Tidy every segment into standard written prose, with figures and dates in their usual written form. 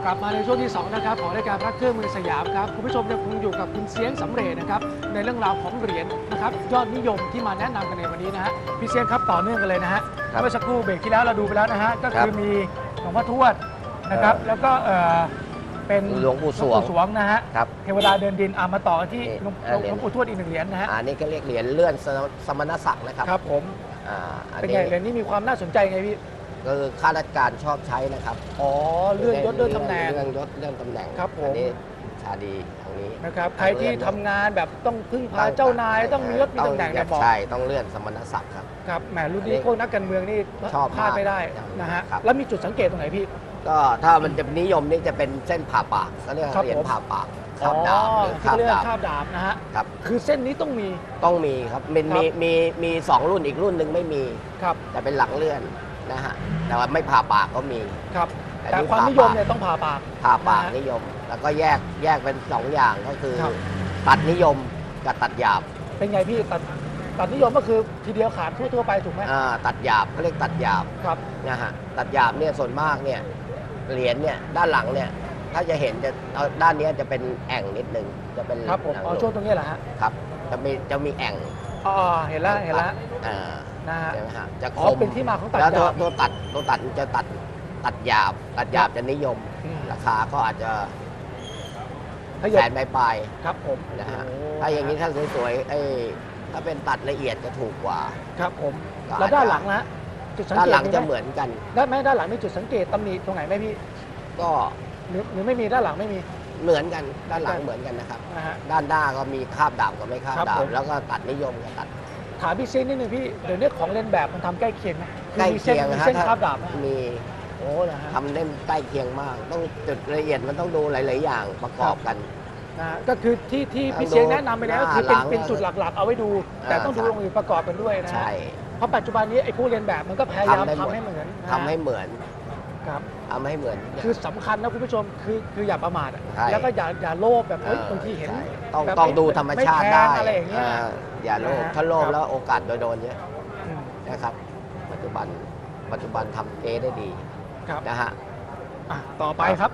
กลับมาในช่วงที่2นะครับของรายการพระเครื่องมือสยามครับคุณผู้ชมยังคงอยู่กับคุณเสียงสำเร็จนะครับในเรื่องราวของเหรียญนะครับยอดนิยมที่มาแนะนำกันในวันนี้นะฮะพี่เสียงครับต่อเนื่องกันเลยนะฮะเมื่อสักครู่เบรกที่แล้วเราดูไปแล้วนะฮะก็คือมีหลวงพ่อทวดนะครับแล้วก็เป็นหลวงปู่สวงนะฮะครับเทวดาเดินดินมาต่อที่หลวงปู่ทวดอีก1 เหรียญนะฮะอันนี้ก็เรียกเหรียญเลื่อนสมณศักดิ์นะครับครับผมเป็นไงเหรียญนี้มีความน่าสนใจไงพี่ก็คือข้าราชการชอบใช้นะครับอ๋อเลื่อนยศเลื่อนตำแหน่งเลื่อนยศเลื่อนตำแหน่งครับผมอันนี้ชาดีทางนี้นะครับใครที่ทำงานแบบต้องพึ่งพาเจ้านายต้องมียศมีตำแหน่งเนี่ยบอกใช่ต้องเลื่อนสมณศักดิ์ครับครับแหมรุ่นนี้พวกนักการเมืองนี่ชอบพลาดไม่ได้นะฮะแล้วมีจุดสังเกตตรงไหนพี่ก็ถ้ามันจะนิยมนี่จะเป็นเส้นผ่าปากเขาเรียกเหรียญผ่าปากคาบดาบหรือคาบดาบนะฮะครับคือเส้นนี้ต้องมีครับมี2 รุ่นอีกรุ่นหนึ่งไม่มีครับแต่เป็นหลังเลื่อนนะฮะแต่ว่าไม่ผ่าปากก็มีครับแต่ความนิยมเนี่ยต้องผ่าปากนิยมแล้วก็แยกเป็น2 อย่างก็คือตัดนิยมกับตัดหยาบเป็นไงพี่ตัดนิยมก็คือทีเดียวขาดทั่วไปถูกไหมตัดหยาบเขาเรียกตัดหยาบครับนะฮะตัดหยาบเนี่ยส่วนมากเนี่ยเหรียญเนี่ยด้านหลังเนี่ยถ้าจะเห็นจะด้านนี้จะเป็นแอ่งนิดนึงจะเป็นครับผมช่วงตรงนี้แหละฮะครับจะมีแอ่งเห็นแล้วนะฮะจะคมเป็นที่มาของตัดหยาบแล้วตัวตัดจะตัดหยาบจะนิยมราคาก็อาจจะแสนปลายครับผมนะฮะถ้าอย่างนี้ถ้าสวยๆถ้าเป็นตัดละเอียดจะถูกกว่าครับผมแล้วด้านหลังนะจุดสังเกตด้านหลังจะเหมือนกันได้ไหมด้านหลังมีจุดสังเกตตำหนิตรงไหนไหมพี่ก็หรือไม่มีด้านหลังไม่มีเหมือนกันด้านหลังเหมือนกันนะครับด้านหน้าก็มีคาบดาบกับไม่คาบดาบแล้วก็ตัดนิยมกับตัดถามพี่เซนนิดนึงพี่เดี๋ยวนี้ของเล่นแบบมันทำใกล้เคียงไหมใกล้เคียงนะฮะเส้นคาบดาบมีทำเล่นใกล้เคียงมากต้องจุดละเอียดมันต้องดูหลายๆอย่างประกอบกันนะก็คือที่พี่เซนแนะนำไปแล้วก็คือเป็นจุดหลักๆเอาไว้ดูแต่ต้องดูตรงอื่นประกอบกันด้วยนะใช่เพราะปัจจุบันนี้ไอ้ผู้เรียนแบบมันก็พยายามทำให้เหมือนทำให้เหมือนครับทำให้เหมือนคือสำคัญนะคุณผู้ชมคืออย่าประมาทแล้วก็อย่าโลภแบบบางทีเห็นต้องดูธรรมชาติได้อะไรอย่างเงี้ยอย่าโลภถ้าโลภแล้วโอกาสโดนเยอะนะครับปัจจุบันทำได้ดีนะฮะต่อไปครับ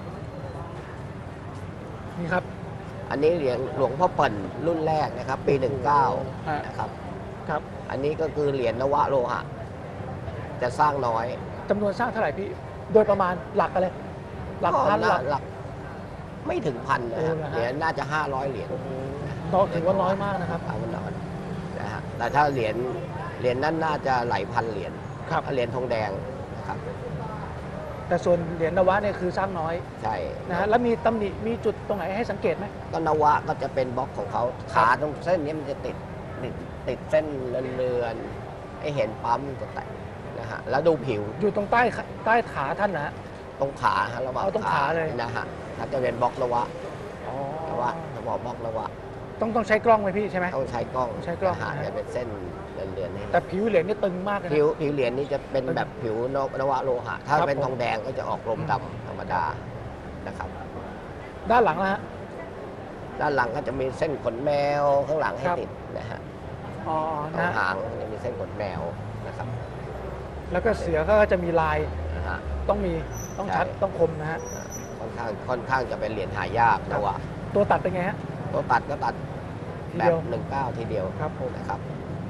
นี่ครับอันนี้เหรียญหลวงพ่อเปิ่นรุ่นแรกนะครับปี19นะครับครับอันนี้ก็คือเหรียญนวโลหะจะสร้างน้อยจำนวนสร้างเท่าไหร่พี่โดยประมาณหลักอะไรหลักพันหลักไม่ถึงพันนะครับเหรียญน่าจะ500 เหรียญถือว่าน้อยมากนะครับมันน้อยนะฮะแต่ถ้าเหรียญนั้นน่าจะหลายพันเหรียญเหรียญทองแดงนะครับแต่ส่วนเหรียญนวะเนี่ยคือสร้างน้อยใช่นะฮะแล้วมีตำหนิมีจุดตรงไหนให้สังเกตไหมก็นวะก็จะเป็นบล็อกของเขาขาตรงเส้นนี้มันจะติดเส้นเรือนให้เห็นปั๊มจะแตกนะฮะแล้วดูผิวอยู่ตรงใต้ขาท่านนะตรงขาฮะระหว่างตรงขาเลยนะฮะถ้าจะเป็นบล็อกนวะนวะบล็อกนวะต้องใช้กล้องไหมพี่ใช่ไหมต้องใช้กล้องจะเป็นเส้นเรือนนี่แต่ผิวเหรียญนี่ตึงมากเลยผิวเหรียญนี่จะเป็นแบบผิวนวะโลหะถ้าเป็นทองแดงก็จะออกลมดำธรรมดานะครับด้านหลังนะฮะด้านหลังก็จะมีเส้นขนแมวข้างหลังให้ติดนะฮะตรงหางจะมีเส้นขนแมวนะครับแล้วก็เสือก็จะมีลายต้องชัดต้องคมนะฮะค่อนข้างจะเป็นเหรียญหายากนะวะตัวตัดเป็นไงฮะตัวตัดก็ตัดแบบ19ทีเดียวครับผมนะครับ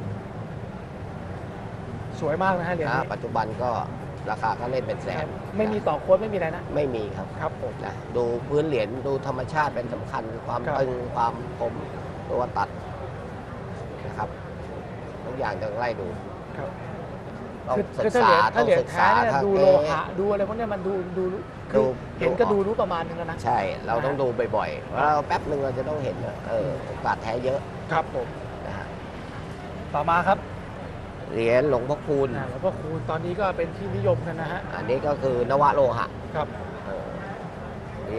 สวยมากนะฮะเหรียญนี้ปัจจุบันก็ราคาก็เล่นเป็นแสนไม่มีต่อโค้ดไม่มีอะไรนะไม่มีครับครับผมนะดูพื้นเหรียญดูธรรมชาติเป็นสำคัญความตึงความคมตัวตัดนะครับทุกอย่างต้องไล่ดูต้องศึกษาถ้าเหรียญแท้เนี่ยดูโลหะดูอะไรพวกนี้มันดูเห็นก็ดูรู้ประมาณนึงแล้วนะใช่เราต้องดูบ่อยๆแล้วแป๊บนึงเราจะต้องเห็นโอกาสแท้เยอะครับผมนะฮะต่อมาครับเหรียญหลวงพ่อคูณหลวงพ่อคูณตอนนี้ก็เป็นที่นิยมกันนะฮะอันนี้ก็คือนวโลหะครับปี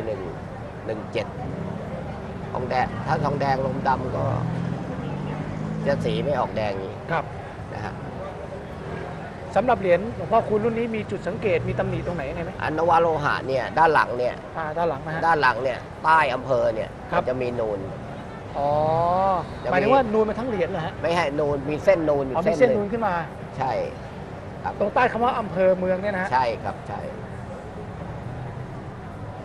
117ทองแดงถ้าทองแดงลมดำก็จะสีไม่ออกแดงนี้ครับนะฮะสำหรับเหรียญหลวงพ่อคูณรุ่นนี้มีจุดสังเกตมีตำหนิตรงไหนไงไหมอันนวโลหะเนี่ยด้านหลังเนี่ยด้านหลังนะฮะด้านหลังเนี่ยใต้อำเภอเนี่ยจะมีนูนหมายถึงว่านูนมาทั้งเหรียญเหรอฮะไม่ให้นูนมีเส้นนูนมีเส้นนูนขึ้นมาใช่ตรงใต้คำว่าอำเภอเมืองเนี่ยนะใช่ครับใช่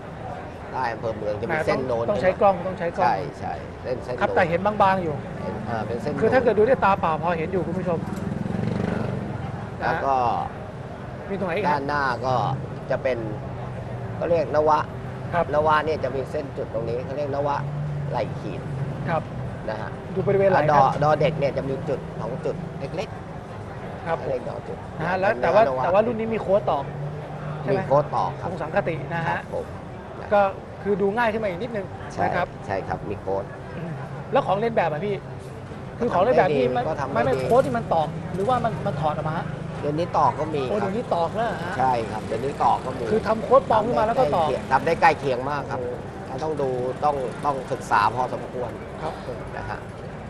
ใต้อำเภอเมืองจะแหมีเส้นโน้นต้องใช้กล้องต้องใช้กล้องใช่เส้นครับโน้นแต่เห็นบางๆอยู่เป็นเส้นคือถ้าเกิดโน้นดูด้วยตาเปล่าพอเห็นอยู่คุณผู้ชมแล้วก็มีตรงไหนอีกด้าฮะนหน้าก็จะเป็นก็เรียกนวะครับนวะเนี่ยจะมีเส้นจุดตรงนี้เขาเรียกนวะไหล่ขีดครับนะฮะดูบริเวณไหล่ดคอรับดอเด็กเนี่ยจะมีจุดของจุดเล็กครับๆเล็กดอจุดนะฮะแล้วแต่ว่ารุ่นนี้มีโค้ดตอกใช่มีไหมโค้ดต่อคขรับองสังคตินะครัฮะบผมก็คือดูง่ายขึ้นมาอีกนิดนึงใช่นะครับใช่ครับมีโค้ดแล้วของเล่นแบบอ่ะพี่ คือของเล่นแบบที่ก็ทำได้ไม่ดีโค้ดที่มันตอกหรือว่ามันถอดออกมาฮะเดี๋ยวนี้ต่อก็มีโอ้คเดี๋รับยวนี้ตอกแล้วเหรอฮะใช่ครับเดี๋ยวนี้ต่อก็มีคือทำโค้ดปลอมขึ้นมาแล้วก็ตอกทำได้ใกล้เคียงมากครับเราต้องดูต้องศึกษาพอสมควรครับผมนะฮะ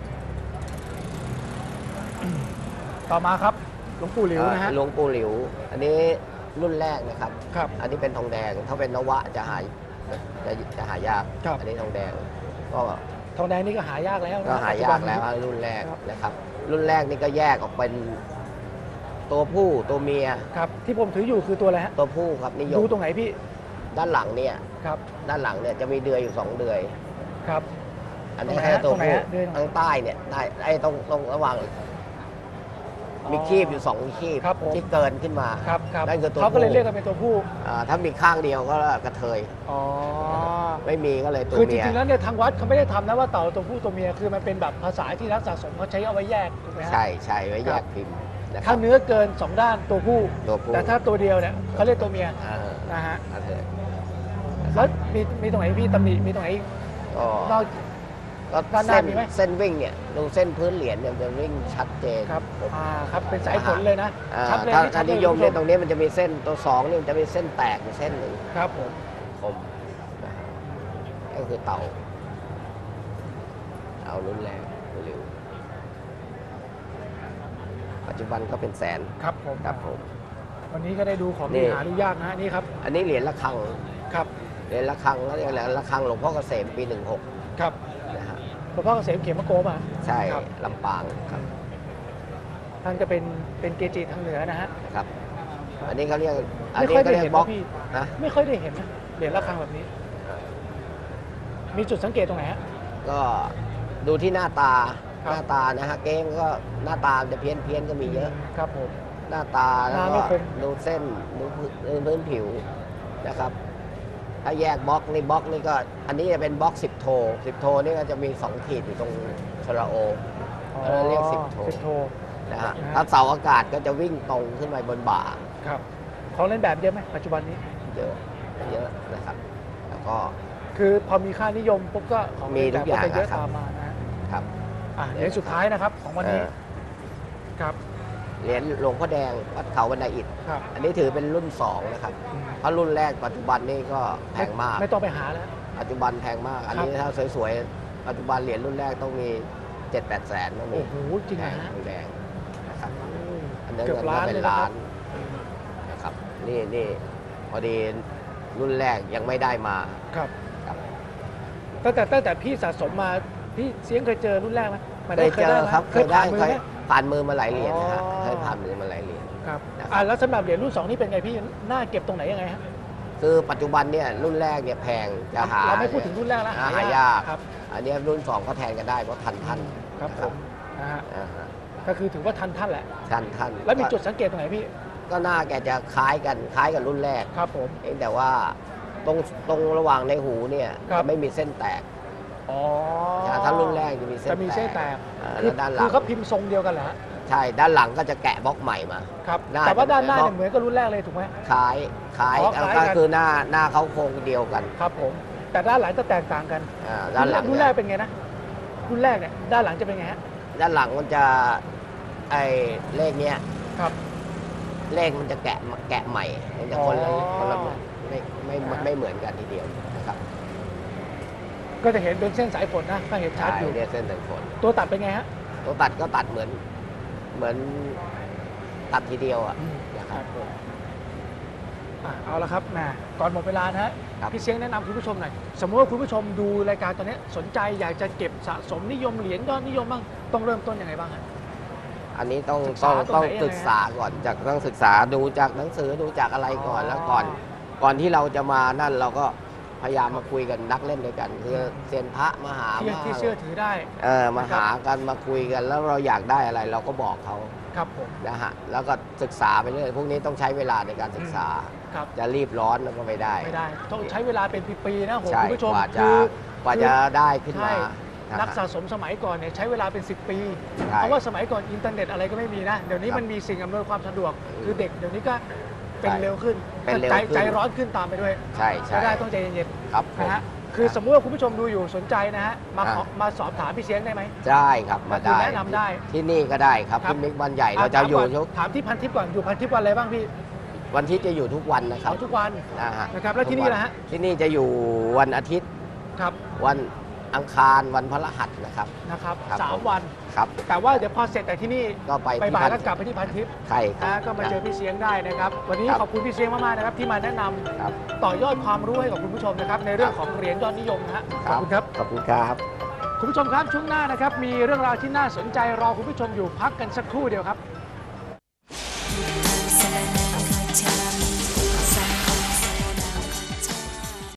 ต่อมาครับหลวงปู่หลิวนะฮะหลวงปู่หลิว อันนี้รุ่นแรกนะครับครับอันนี้เป็นทองแดง ถ้าเป็นนวะจะหายากครับอันนี้ทองแดงก็ทองแดงนี่ก็หายากแล้วนะก็หายากแล้วปัจจุบันนี้รุ่นแรกครับนะครับ รุ่นแรกนี่ก็แยกออกเป็นตัวผู้ตัวเมียครับที่ผมถืออยู่คือตัวอะไรฮะตัวผู้ครับนิยดูมตรงไหนพี่ด้านหลังเนี่ยครับด้านหลังเนี่ยจะมีเดือยอยู่2เดือยครับอันนี้ตรงไหนแค่ฮะตัวตรงไหนผู้ฮะเดือยตรงไหนทางใต้เนี่ยได้ไอ้ตรงระหว่างมีคีบอยู่2คีบครับผมที่เกินขึ้นมาครับครับนั่นคือตัวเขาก็เลยผู้เรียกกันเป็นตัวผู้ถ้ามีข้างเดียวก็กระเทยอ๋อไม่มีก็เลยตัวคือจเมียริงๆแล้วเนี่ยทางวัดเขาไม่ได้ทำนะว่าเต่าตัวผู้ตัวเมียคือมันเป็นแบบภาษาที่นักสะสมเขาใช้เอาไว้แยกถูกไหมฮะใช่ไว้แยกพิมพ์นะครัถ้าบเนื้อเกิน 2 ด้านตัวผู้ตัวผู้แต่ถ้าตัวเดียวเนี่ยเขาเรียกตัวเมียอ่านะฮะกระเทยแล้วมีตรงไหนพี่ตำหนิมีตรงไหนอีกก็นอกก็ด้านหน้าเส้นมีไหมเส้นวิ่งเนี่ยดูเส้นพื้นเหรียญเนี่ยจะวิ่งชัดเจนครับครับเป็นสายฝนเลยนะอ่าชัดเลยถ้านี่ชัดเลยนิยมเนี่ยคุณตรผู้ชงนี้มันจะมีเส้นตัว2นี่มันจะมีเส้นแตกอยู่เส้นหนึ่งครับผมคมนะฮะก็คือเต่ารุ่นแรกเร็วปัจจุบันก็เป็นแสนครับผมครับผมวันนี้ก็ได้ดูของนี่ที่หาดูยากนะฮะนี่ครับอันนี้เหรียญระฆังครับเหรียญระฆังแล้วเรียกอะไรระฆังหลวงพ่อเกษมปี 16 ครับนะฮะหลวงพ่อเกษมเขมโกมาใช่ครับลำปางครับท่านจะเป็นเกจิทางเหนือนะฮะครับ อันนี้เขาเรียกอันไม่นี้ค่อยก็ได้เรียกเห็นบล็อกนะพี่นะไม่ค่อยได้เห็นนะเหรียญระฆังแบบนี้ มีจุดสังเกตตรงไหนฮะก็ดูที่หน้าตาครับหน้าตานะฮะเก้งก็หน้าตาจะเพี้ยนก็มีเยอะครับผมหน้าตาแล้วหน้าไม่ก็คมดูเส้นดูพื้นผิวนะครับ ถ้าแยกบล็อกนี่ก็อันนี้จะเป็นบล็อก10 โท10 โทนี่ก็จะมี2ขีดอยู่ตรงชลโอ เรียก10 โท 10 โทนะฮะนะฮะถ้าเสาอากาศก็จะวิ่งตรงขึ้นไปบนบ่าครับของเล่นแบบเยอะไหมปัจจุบันนี้เยอะนะครับ แล้วก็คือพอมีค่านิยมปุ๊บก็ของมีเล่นทุแบบกอย่างก็จะเยอะครับตามมานะฮะครับเหรียญสุดท้ายนะครับของวันนี้ ครับเหรียญหลวงพ่อแดงวัดเขาบันไดอิฐครับอันนี้ถือเป็นรุ่น 2 นะครับ เพราะรุ่นแรกปัจจุบันนี่ก็แพงมากไม่ต้องไปหาแล้วปัจจุบันแพงมาก อันนี้ถ้าสวยๆ ปัจจุบันเหรียญรุ่นแรกต้องมี 7-8 แสนต้องมีโอ้โหจริงแพนะงฮะทองแดงนะครับ อันนั้นเกือบก็ล้านเป็เลยนนะล้าครันบนะครับ นี่พอดีรุ่นแรกยังไม่ได้มาครับครับตั้งแต่พี่สะสมมาพี่เสียงเคยเจอรุ่นแรกไหมหมายเคถึยงเจอครับเคยผ่านมือไหมผ่านมือมาหลายเหรียญนะฮะอ๋อเคยผ่านมือมาหลายเหรียญครับนะครับแล้วสำหรับเหรียญรุ่น 2 นี่เป็นไงพี่น่าเก็บตรงไหนยังไงฮะคือปัจจุบันเนี่ยรุ่นแรกเนี่ยแพงจะหาเราไม่พูดถึงรุ่นแรกแล้วหายากครับอันนี้รุ่น 2 ก็แทนกันได้เพราะทันท่านครับผมนะฮะอ่าฮะก็คือถือว่าทันท่านแหละท่านแล้วมีจุดสังเกตตรงไหนพี่ก็น่าแกจะคล้ายกับรุ่นแรกครับผมเองแต่ว่าตรงระหว่างในหูเนี่ยครับจะไม่มีเส้นแตกอ๋อถ้ารุ่นแรกจะมีเส้นจะมีเส้นแตกแล้วด้านหลัคืงอเขาพิมพ์ทรงเดียวกันเหรอฮะใช่ด้านหลังก็จะแกะบล็อกใหม่มาครับหน้าแต่ว่าจะด้านหน้าเป็นเนี่ยเหมือนกับรุ่นแรกเลยถูกไหมคล้ายอ๋อคล้ายกัก็นคือหน้าเขาโครงเดียวกันครับผม แต่ด้านหลังจะแตกต่างกันด้านหลังรุ่นแรกเป็นไงนะรุ่นแรกเนี่ยด้านหลังจะเป็นไงฮะด้านหลังมันจะไอเลขเนี้ยครับเลขมันจะแกะใหม่มันจะคนละอ๋อไม่เหมือนกันทีเดียวนะครับก็จะเห็นเป็นเส้นสายฝนนะก็เห็นชัดอยู่เรียกเส้นแต่งผลตัวตัดเป็นไงฮะตัวตัดก็ตัดเหมือนตัดทีเดียวอ่ะนะครับผมเอาละครับแหมก่อนหมดเวลานะฮะครับพี่เสียงแนะนำคุณผู้ชมหน่อยสมมติว่าคุณผู้ชมดูรายการตอนนี้สนใจอยากจะเก็บสะสมนิยมเหรียญยอดนิยมบ้างต้องเริ่มต้นยังไงบ้างฮะอันนี้ต้องศึกษาตรงไหนยังไงศึกษาก่อนต้องศึกษาดูจากหนังสือดูจากอะไรก่อนอ๋อแล้วก่อนที่เราจะมานั่นเราก็พยายามมาคุยกันนักเล่นด้วยกันคือเซียนพระมาหาที่เชื่อถือได้มาหากันมาคุยกันแล้วเราอยากได้อะไรเราก็บอกเขาครับผมนะฮะแล้วก็ศึกษาไปเรื่อยพวกนี้ต้องใช้เวลาในการศึกษาครับจะรีบร้อนแล้วก็ไม่ได้ไม่ได้ ต้องใช้เวลาเป็นปีๆนะโหใช่คุณผู้ชมกว่าจะคือกว่าจะได้ขึ้นใช่มานะนักฮะสะสมสมัยก่อนเนี่ยใช้เวลาเป็น 10 ปีใช่เพราะว่าสมัยก่อนอินเทอร์เน็ตอะไรก็ไม่มีนะ เดี๋ยวนี้ครับมันมีสิ่งอำนวยความสะดวก คือเด็กเดี๋ยวนี้ก็เป็นใช่เร็วขึ้นเป็นเร็วใจขึ้นใจร้อนขึ้นตามไปด้วยใช่ใช่ไม่ได้ต้องใจเย็นครับผๆนะมฮะคือสมมุติว่าคุณผู้ชมดูอยู่สนใจนะฮะอ่ามาสอบถามพี่เสียงได้ไหมได้ครับมาคือได้แนะนำได้ที่นี่ก็ได้ครับครับที่มิกบันใหญ่เราจะอยู่ทุกถามที่พันทิปก่อนอยู่พันทิปวันอะไรบ้างพี่วันอาทิตย์จะอยู่ทุกวันนะครับเอาทุกวันนะฮะนะครับแล้วที่นี่ล่ะฮะที่นี่จะอยู่วันอาทิตย์ครับวันอังคารวันพฤหัสนะครับนะครับครับสามผมวันครับแต่ว่าเดี๋ยวพอเสร็จแต่ที่นี่ก็ไปที่บ่ายพันๆก็กลับไปที่พันทิปใช่ครันะบก็มาเจอพี่เสียงได้นะครับ วันนี้ครับขอบคุณพี่เสียงมากๆนะครับที่มาแนะนำครับต่อยอดความรู้ให้กับคุณผู้ชมนะครับในเรื่องของเหรียญยอดนิยมนะฮะขอบคุณครับขอบคุณครับคุณผู้ชมครับช่วงหน้านะครับมีเรื่องราวที่น่าสนใจรอคุณผู้ชมอยู่พักกันสักครู่เดียวครับ